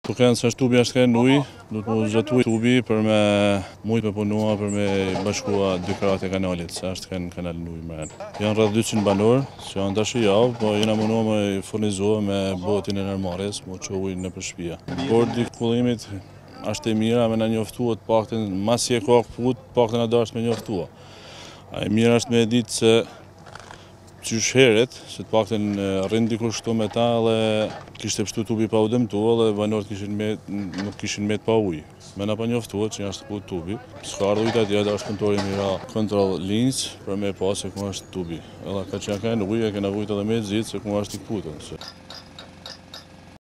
Tukën se tubi është kënë ujë, du të zëtu tubi për me mujt me punua, për me bashkua 2 krahat e kanalit, se është kënë kanal në ujë mërën. Janë rreth 200 banor, që janë tash javë, po jena munua me furnizohet me botin e Ndermarrjes, mu që ujë në përshpia. Bordi kullimit është e mira me na njoftua të paktën, mas je ka këput, paktën a dash me njoftua. E mira është me ditë se qysh heret, se të paktën rrinë dikush këtu me ta dhe kishte pështu tubi pa u dëmtua dhe banorët nuk kishin met pa ujë. Me na pa njoftuar që jashtë këput tubi. S'ka ardhur ujtë atje, është kontori mira kontrol linjës për me pa se ku është tubi. Edhe ka që janë kanë ujë, e kena vujtë edhe me zitë se ku është i këputën.